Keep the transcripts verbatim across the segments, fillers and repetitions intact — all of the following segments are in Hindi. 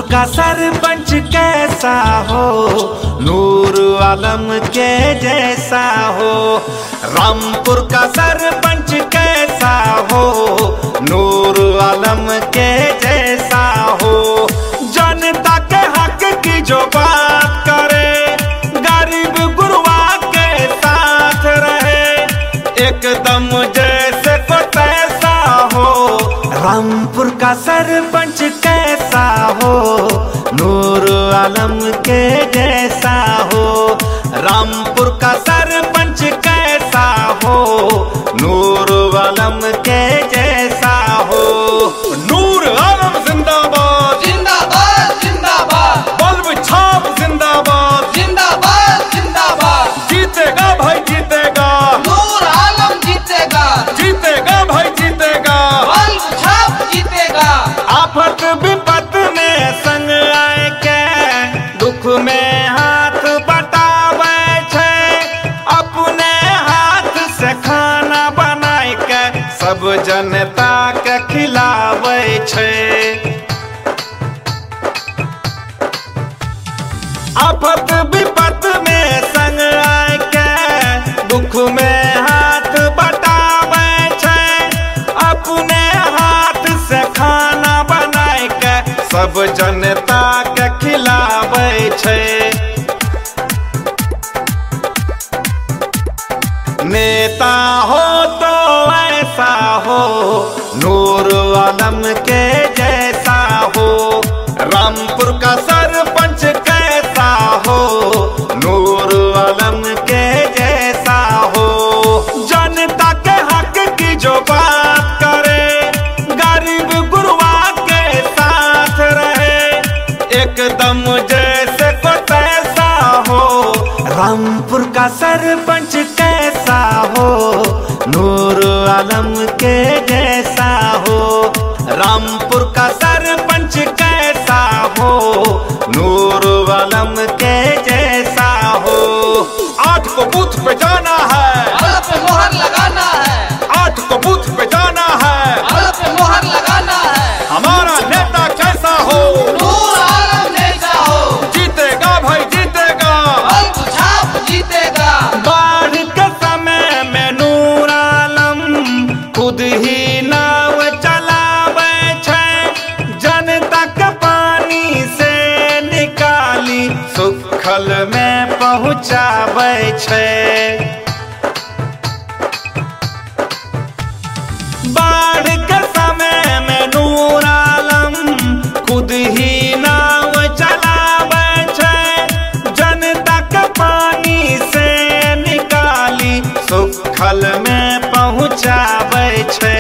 का सरपंच कैसा हो, नूर आलम के जैसा हो। रामपुर का सरपंच कैसा हो, नूर आलम के जैसा हो। जनता के हक की जो बात करे, गरीब गुरुआ के साथ रहे, एकदम जैसे को तैसा हो। रामपुर का सरपंच कैसा हो, नूर आलम के जैसा हो। रामपुर का सरपंच कैसा हो, नूर आलम के जैसा हो। नूर आलम जिंदाबाद जिंदाबाद जिंदाबाद, बल्ब छाप जिंदाबाद जिंदाबाद जिंदाबाद। जीतेगा भाई जीतेगा, नूर आलम जीतेगा, जीतेगा भाई जीतेगा, बल्ब छाप जीतेगा। आफत विपत में संग आए के, दुख में हाथ बटावे छे। अपने हाथ से खाना बनाए के सब जनता के खिलावे छे। आफत विपत में संग आए के, दुख में हाथ बटावे छे। अपने हाथ से खाना बनाए के सब जनता के खिलावे छे। नेता हो तो ऐसा हो, नूर आलम के जैसा हो। रामपुर का सरपंच कैसा हो, नूर आलम के जैसा हो। जनता के हक की जो बात करे, गरीब गुरुआ के साथ रहे, एकदम जैसे को तैसा हो। रामपुर का सरपंच कैसा हो, नूर आलम के जैसा हो। रामपुर का सरपंच कैसा हो, नूर आलम के जैसा हो। आठ को बूथ पे जाना है, बल्ब पे मोहर लगाना है, आठ को बूथ पे जाना है, बल्ब पे मोहर लगाना है। हमारा नेता कैसा हो, नूर आलम जैसा हो, जीतेगा भाई जीतेगा, बल्ब छाप जीतेगा। बाढ़ के समय में नूर आलम खुद ही नाव चलावे छे। जनता के पानी से निकाली सुखल में पहुँचावे छे। बाढ़ के समय में नूर आलम खुद ही नाव चलावे छे। जनता के पानी से निकाली सुखल में पहुँचावे छे।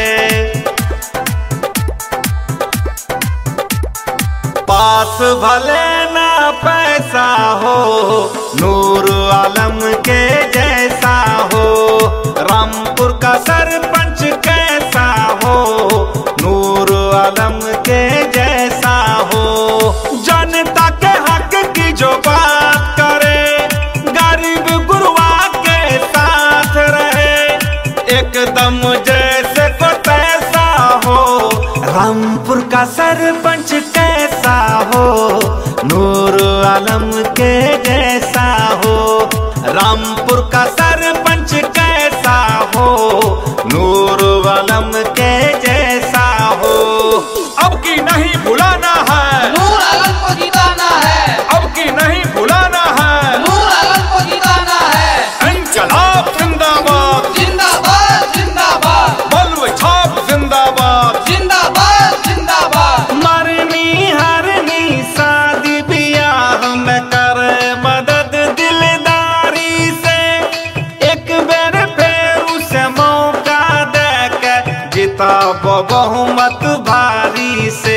पास भले ना पैसा हो, नूर आलम के जैसा हो। रामपुर का सरपंच कैसा हो, नूर आलम के जैसा हो। जनता के हक की जो बात करे, गरीब गुरुआ के साथ रहे, एकदम जैसे को तैसा हो। रामपुर का सरपंच कैसा हो, नूर आलम के जैसा हो। रामपुर का सरपंच कैसा हो, नूर आलम के जैसा हो। अब की नहीं भुलाना है, नूर आलम को जिताना है, अब की नहीं भुलाना है। नूर आलम को जिताना है। इंकलाब जिंदाबाद जिंदाबाद जिंदाबाद, बल्ब छाप जिंदाबाद जिंदाबाद जिंदाबाद। मरनी हरनी शादी ब्याह में करे मदद दिलदारी से। एक बेर फिर उसे मौका दे के जिताब बहुमत भारी से।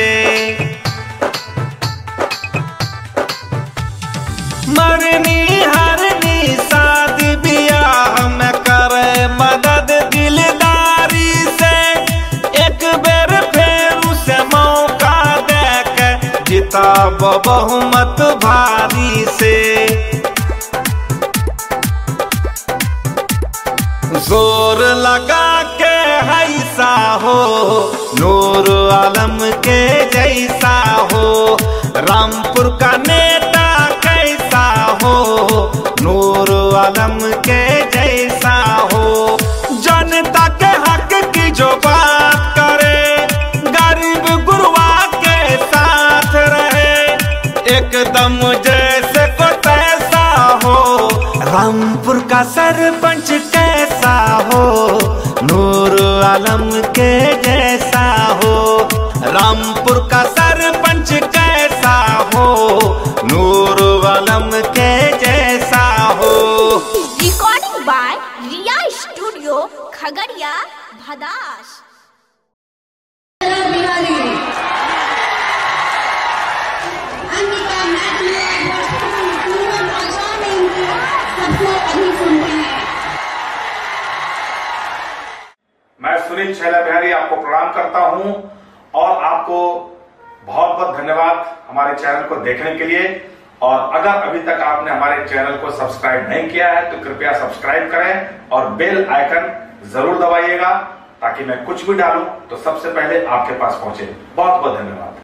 मरनी हरनी शादी ब्याह में करे मदद दिलदारी से। एक बेर फिर उसे मौका दे के जिताब बहुमत भारी से। जोर लगा के ऐसा हो, नूर आलम के जैसा हो। रामपुर का नेता कैसा हो, नूर आलम के जैसा हो। जनता के हक की जो बात करे, गरीब गुरुआ के साथ रहे, एकदम जैसे को तैसा हो। रामपुर का सरपंच कैसा हो, नूर आलम के जैसा हो। रामपुर का सरपंच कैसा हो, नूर आलम के जैसा हो। Recording by Riya studio Khagaria Bhadas. मैं सुनील छैला बिहारी आपको प्रणाम करता हूं और आपको बहुत बहुत धन्यवाद हमारे चैनल को देखने के लिए। और अगर अभी तक आपने हमारे चैनल को सब्सक्राइब नहीं किया है तो कृपया सब्सक्राइब करें और बेल आइकन जरूर दबाइएगा, ताकि मैं कुछ भी डालूं तो सबसे पहले आपके पास पहुंचे। बहुत बहुत धन्यवाद।